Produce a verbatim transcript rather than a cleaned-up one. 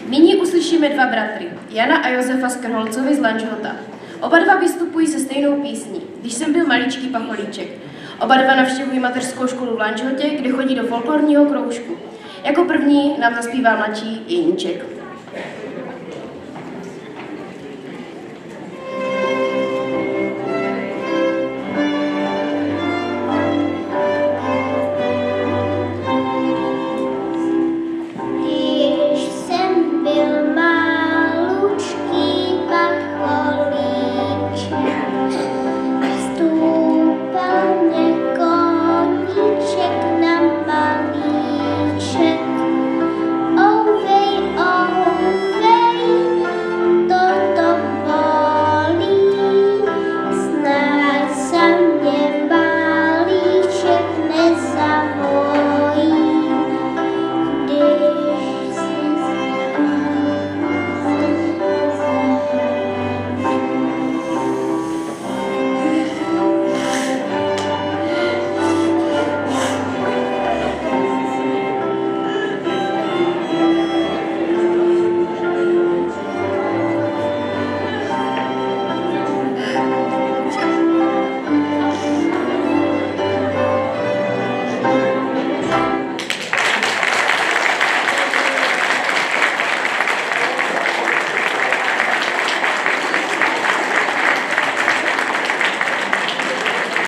Nyní uslyšíme dva bratry, Jana a Josefa Skrholcovi z Lanžhota. Oba dva vystupují se stejnou písní, Když jsem byl maličký pacholíček. Oba dva navštěvují mateřskou školu v Lanžhotě, kde chodí do folklorního kroužku. Jako první nám zaspívá mladší Jeníček.